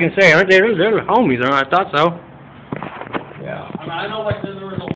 can say, aren't they? They're homies, I thought so. Yeah. I mean, I know like there was a